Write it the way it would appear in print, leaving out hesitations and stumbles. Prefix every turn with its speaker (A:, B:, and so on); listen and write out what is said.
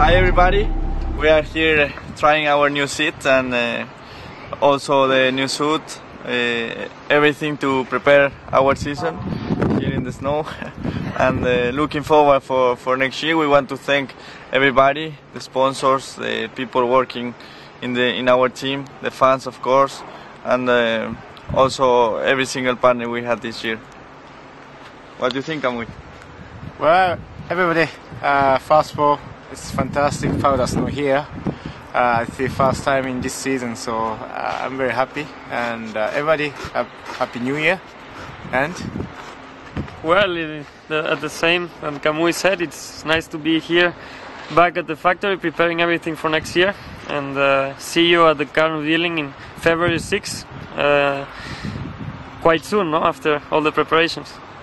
A: Hi everybody, we are here trying our new seat and also the new suit, everything to prepare our season here in the snow and looking forward for next year. We want to thank everybody, the sponsors, the people working in our team, the fans of course, and also every single partner we had this year. What do you think, Kamui?
B: Well, everybody, first of all, it's fantastic powder snow here. It's the first time in this season, so I'm very happy. And everybody, happy New Year. And
C: well, at the same, and Kamui said, it's nice to be here, back at the factory, preparing everything for next year, and see you at the car unveiling in February 6th, quite soon, no? After all the preparations.